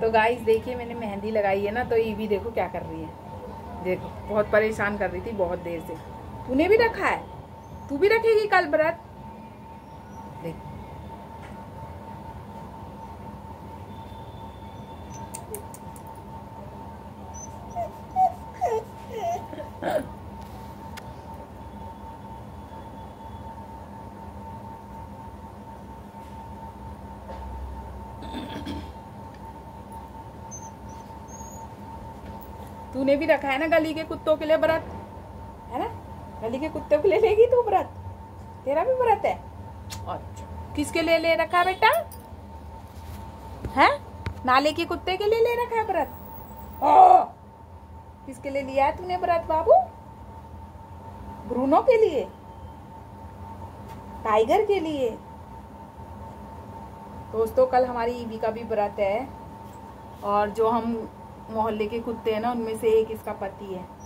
तो गाइस देखिए मैंने मेहंदी लगाई है ना, तो ये भी देखो क्या कर रही है। देखो बहुत परेशान कर रही थी बहुत देर से। तूने भी रखा है, तू भी रखेगी कल व्रत? देख तूने भी रखा है ना गली के कुत्तों के लिए व्रत, है ना? गली के कुत्तों के लिए लेगी तू व्रत? तेरा भी व्रत है? अच्छा, किसके लिए ले रखा है बेटा? है नाले के कुत्ते के लिए ले रखा है व्रत? किसके लिए लिया है तूने व्रत बाबू? ब्रूनो के लिए? टाइगर के लिए? दोस्तों कल हमारी ईवी का भी व्रत है, और जो हम मोहल्ले के कुत्ते हैं ना उनमें से एक इसका पति है।